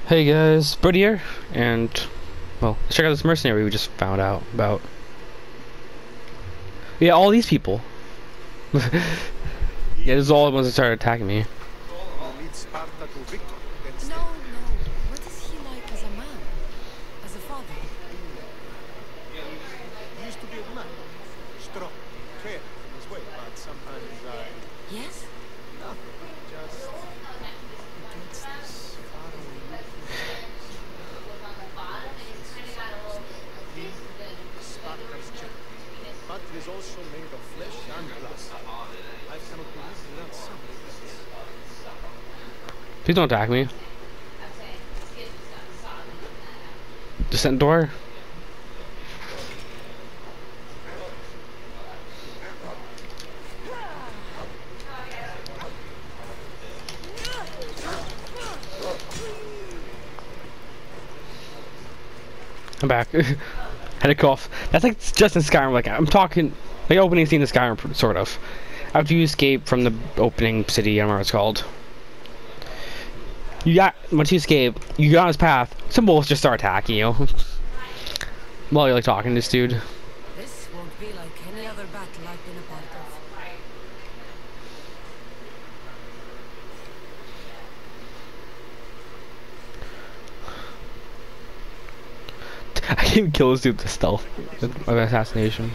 Hey guys, Brody here, and well, let's check out this mercenary we just found out about. Yeah, all these people. Yeah, this is all the ones that started attacking me. No, no. What is he like as a man? As a father? He used to be a good man. Strong, fair in his way, but sometimes Yes? nothing. Just he gets this faraway look in his eyes. He, Sparta's champion. But he is also made of flesh and blood. I cannot believe without some regrets. Please don't attack me. The centaur. I'm back. Had a cough. That's like just in Skyrim. Like I'm talking, like opening scene in Skyrim, sort of. After you escape from the opening city, I don't know what it's called. Once you escape, you get on his path. Some wolves just start attacking you. While you're like talking to this dude. This won't be like any other battle I've been a part of. I can't even kill this dude with stealth of assassination.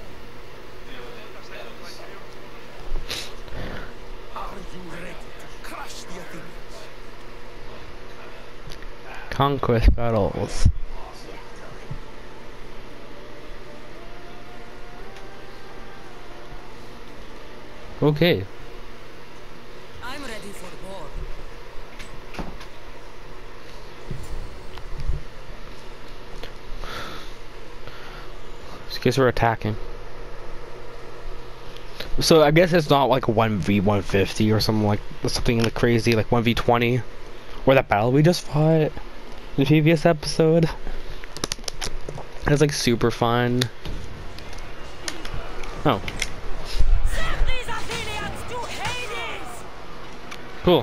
Are you ready to crush the Athenians? Conquest battles. Okay. I'm ready for war. I guess we're attacking. So I guess it's not like 1v150 or something like crazy like 1v20 or that battle we just fought in the previous episode. It was like super fun. Oh. Send these Athenians to Hades! Cool.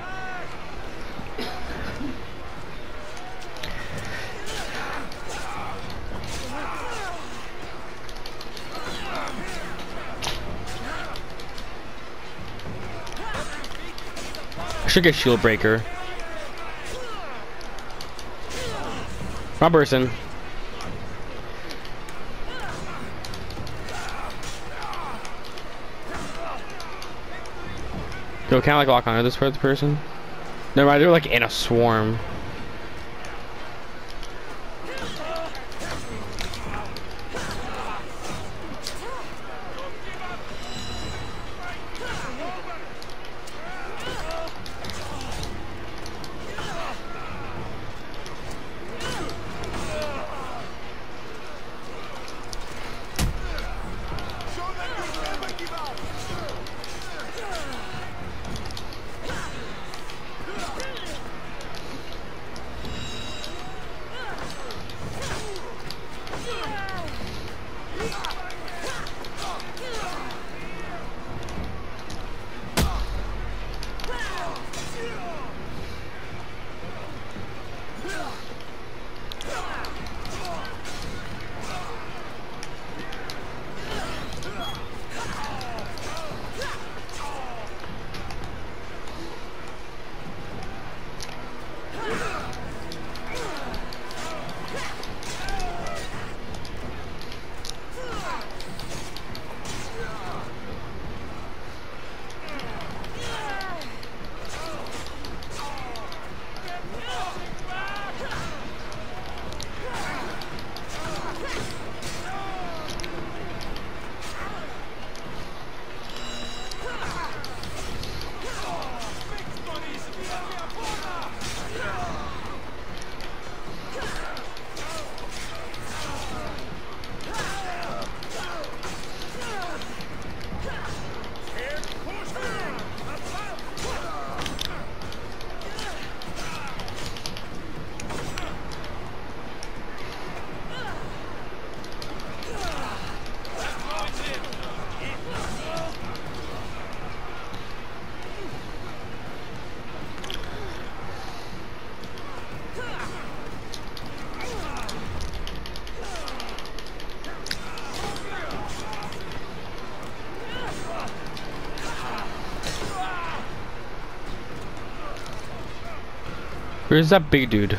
I should get shield breaker. Wrong person. Yo, can I like lock onto this person? Never mind, they're like in a swarm. Where's that big dude?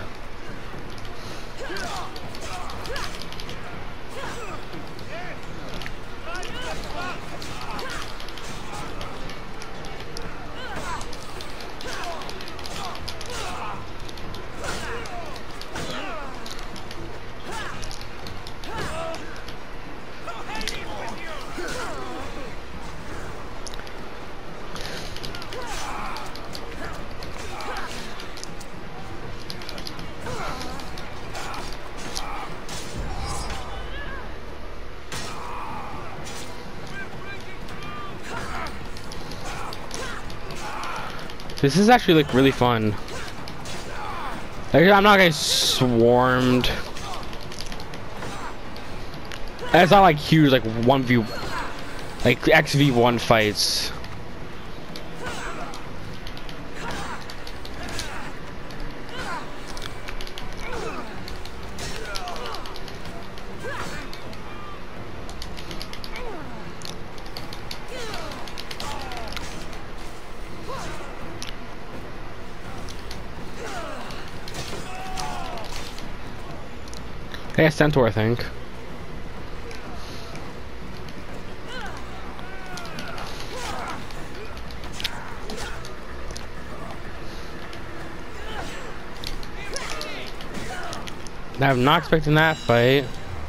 This is actually like really fun. Like, I'm not getting swarmed. And it's not like huge like 1v like XV1 fights. Hey, Centaur, I think. I'm not expecting that fight.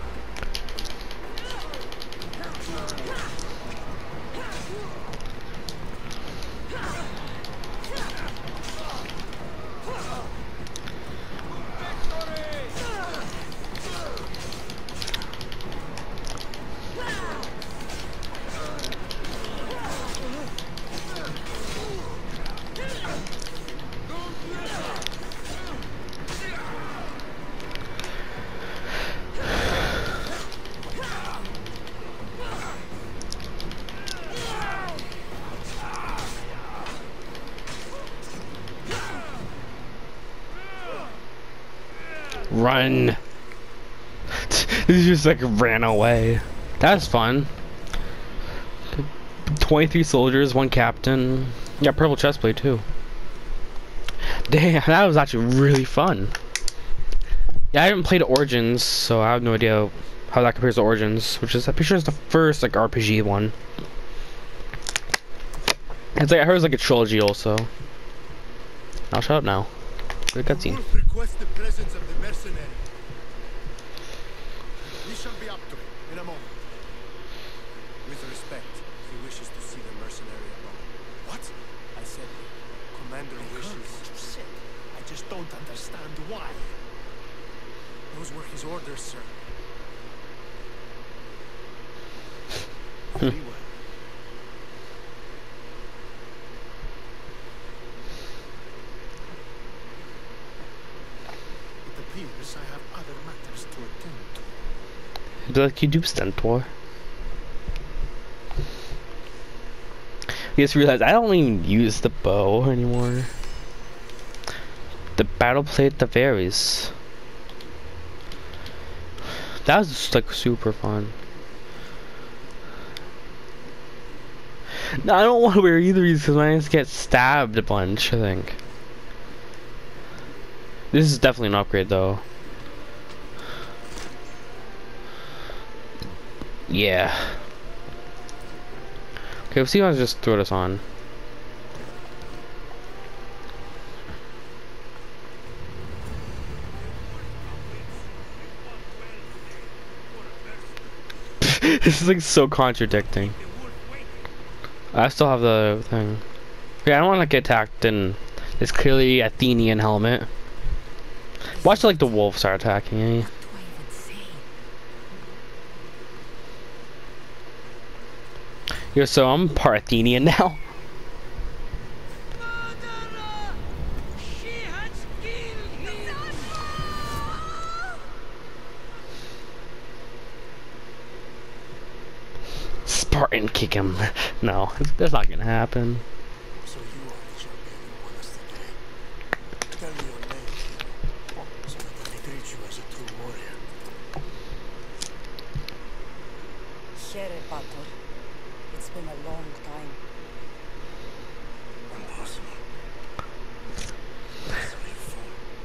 Run. He just like ran away. That's fun. 23 soldiers, 1 captain. Yeah, purple chestplate too. Damn, that was actually really fun. Yeah, I haven't played Origins, so I have no idea how that compares to Origins, which is I'm pretty sure it's the first like RPG one. It's like I heard it's like a trilogy also. I'll shut up now. Good cutscene. Request the presence of the mercenary. We shall be up to it in a moment. With respect, he wishes to see the mercenary alone. What? I said the commander wishes. What you said? I just don't understand why. Those were his orders, sir. Very well. It appears I have other matters to attend to. Do like you do, Stentor. You just realize I don't even use the bow anymore. The battle plate that varies. That was just like super fun. No, I don't want to wear either of these because my hands get stabbed a bunch, I think. This is definitely an upgrade though. Yeah. Okay, let's see if I can just throw this on. This is like so contradicting. I still have the thing. Okay, I don't want to get attacked in this clearly Athenian helmet. Watch like the wolves start attacking me. Yo, so I'm part Athenian now. Spartan kick him. No, that's not gonna happen. So you are the champion who won us today. Tell me your name, so that I may greet you as a true warrior. Here, Bator. It's been a long time. Impossible. That's how you fall.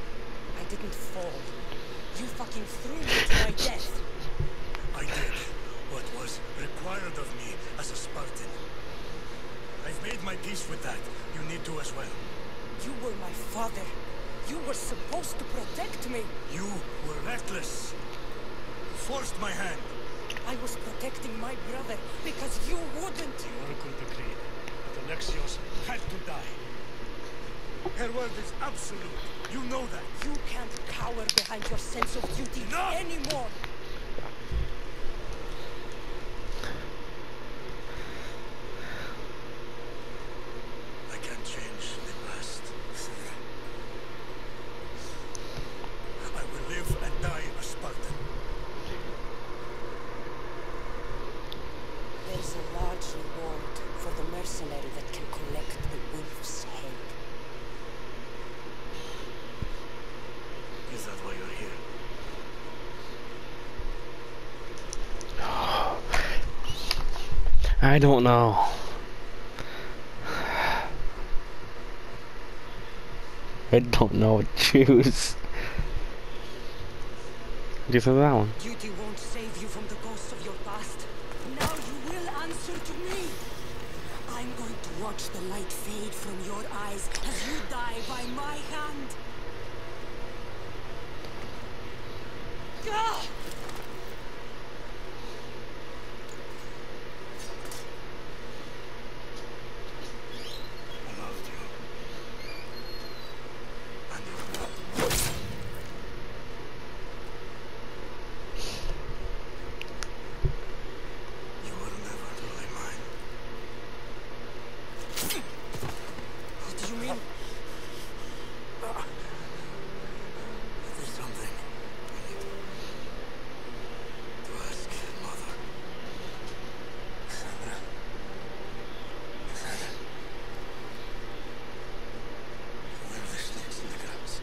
didn't fall. You fucking threw me to my death. I did what was required of me as a Spartan. I've made my peace with that. You need to as well. You were my father. You were supposed to protect me. You were reckless. You forced my hand. I was protecting my brother because you wouldn't. The Oracle decreed that Alexios had to die. Her word is absolute. You know that. You can't cower behind your sense of duty anymore. I can't change the past. I will live and die a Spartan. There's a large reward for the mercenary that can collect the wolf's head. Is that why you're here? I don't know. I don't know what to choose. Do you think that one? Duty won't save you from the ghosts of your past. Now you will answer to me. I'm going to watch the light fade from your eyes as you die by my hand. Ah! I loved you. And you will never truly mine. What do you mean? There's something I need to ask Mother. Cassandra. Cassandra. Where are the snakes in the grass?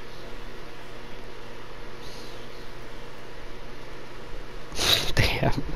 Damn.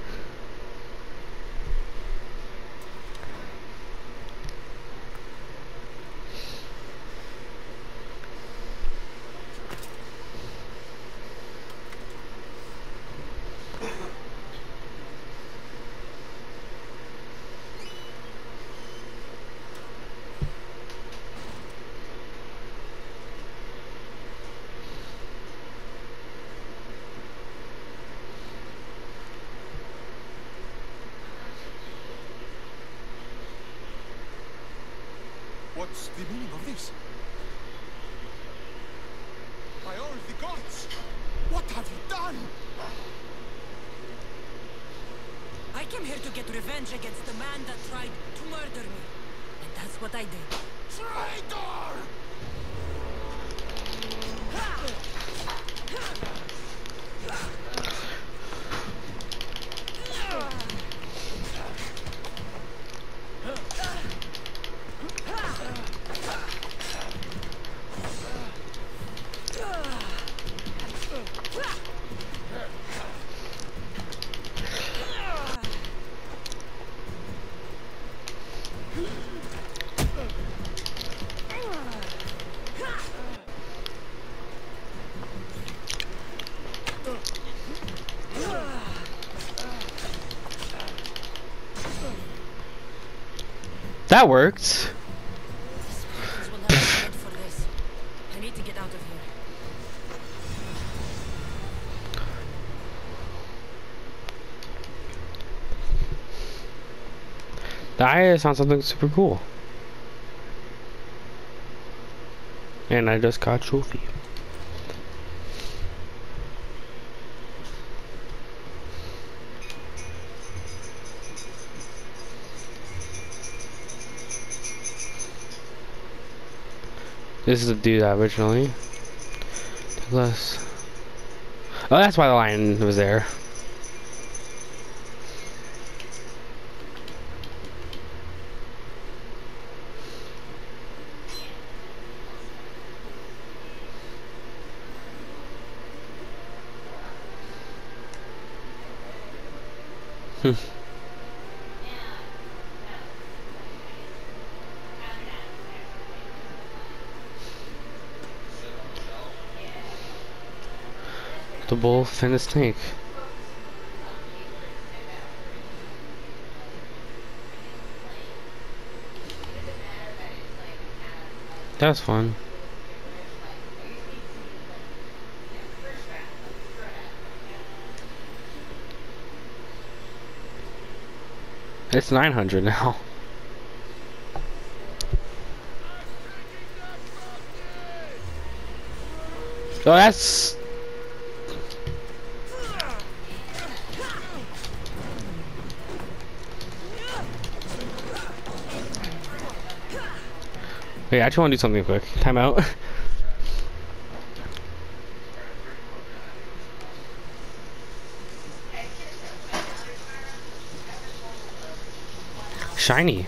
What's the meaning of this? By all the gods! What have you done? I came here to get revenge against the man that tried to murder me. And that's what I did. Traitor! That worked. The Spartans will never be meant for this. I need to get out of here. That sounds something super cool. And I just got a trophy. This is the dude originally. Douglas. Oh, that's why the lion was there. The wolf and the snake. That was fun. It's 900 now. Oh, that's... Wait, I actually want to do something quick. Time out. Shiny.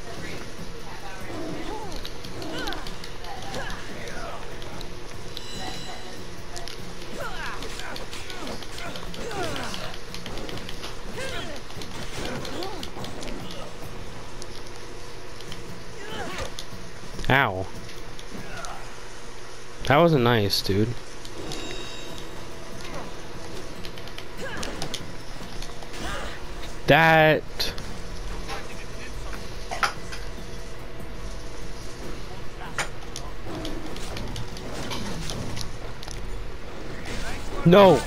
Ow. That wasn't nice, dude. That... No!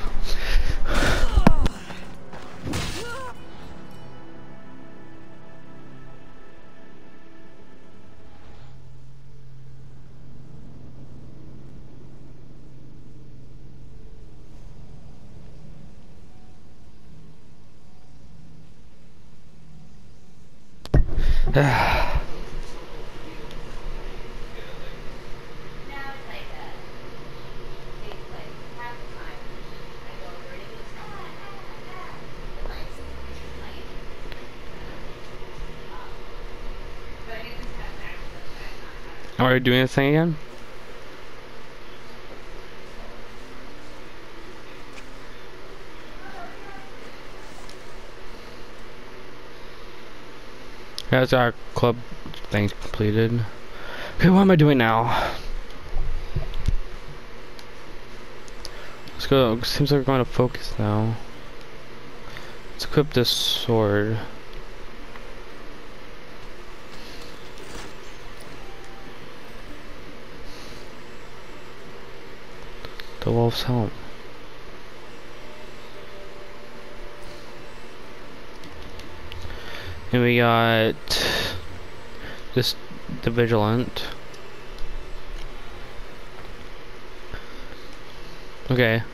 Are we doing this thing again? That's our club thing completed. Okay, what am I doing now? Let's go. Seems like we're going to focus now. Let's equip this sword. The wolf's helm. And we got this, the vigilant. Okay.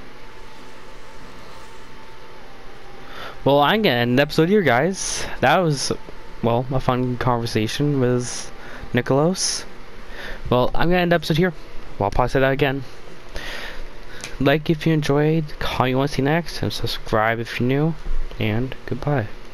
Well, I'm gonna end the episode here, guys. That was, well, a fun conversation with Nicholas. Well, I'm gonna end the episode here. Well, I'll probably say that again. Like if you enjoyed, comment you want to see next, and subscribe if you're new, and goodbye.